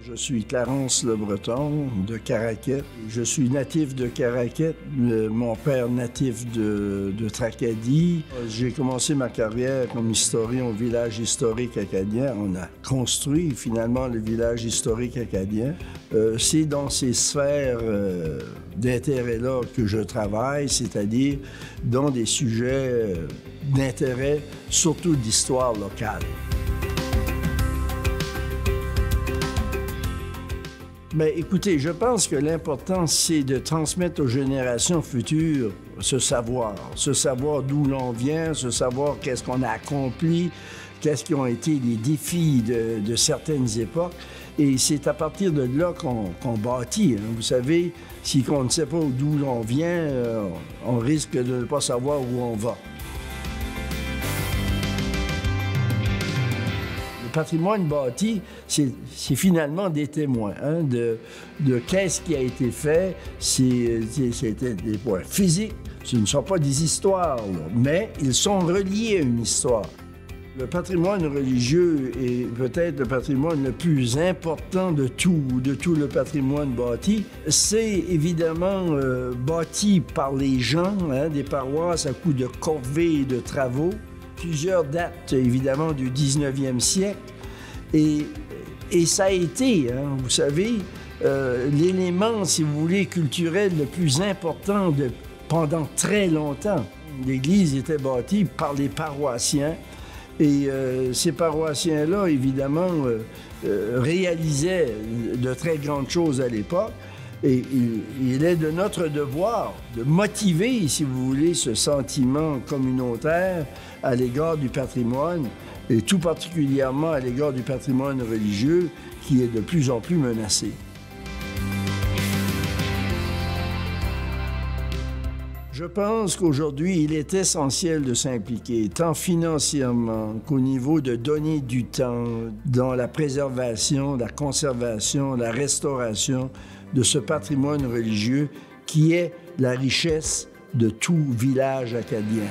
Je suis Clarence Le Breton de Caraquet. Je suis natif de Caraquet, mon père natif de Tracadie. J'ai commencé ma carrière comme historien au village historique acadien. On a construit finalement le village historique acadien. C'est dans ces sphères d'intérêt-là que je travaille, c'est-à-dire dans des sujets d'intérêt, surtout d'histoire locale. Mais écoutez, je pense que l'important, c'est de transmettre aux générations futures ce savoir d'où l'on vient, ce savoir qu'est-ce qu'on a accompli, qu'est-ce qui ont été les défis de certaines époques. Et c'est à partir de là qu'on bâtit. Hein. Vous savez, si on ne sait pas d'où l'on vient, on risque de ne pas savoir où on va. Le patrimoine bâti, c'est finalement des témoins de qu'est-ce qui a été fait. C'était des points physiques. Ce ne sont pas des histoires, là, mais ils sont reliés à une histoire. Le patrimoine religieux est peut-être le patrimoine le plus important de tout le patrimoine bâti. C'est évidemment bâti par les gens, des paroisses à coups de corvées et de travaux. Plusieurs datent évidemment du 19e siècle et ça a été, vous savez, l'élément, si vous voulez, culturel le plus important pendant très longtemps. L'Église était bâtie par les paroissiens et ces paroissiens-là, évidemment, réalisaient de très grandes choses à l'époque. Et il est de notre devoir de motiver, si vous voulez, ce sentiment communautaire à l'égard du patrimoine, et tout particulièrement à l'égard du patrimoine religieux qui est de plus en plus menacé. Je pense qu'aujourd'hui, il est essentiel de s'impliquer, tant financièrement qu'au niveau de donner du temps dans la préservation, la conservation, la restauration de ce patrimoine religieux qui est la richesse de tout village acadien.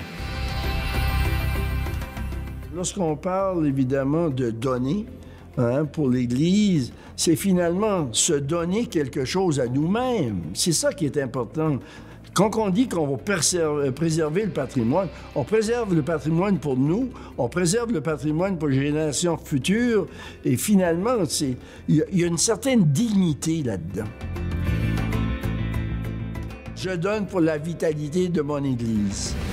Lorsqu'on parle évidemment de donner pour l'Église, c'est finalement se donner quelque chose à nous-mêmes. C'est ça qui est important. Quand on dit qu'on va préserver le patrimoine, on préserve le patrimoine pour nous, on préserve le patrimoine pour les générations futures, et finalement, il y a une certaine dignité là-dedans. Je donne pour la vitalité de mon Église.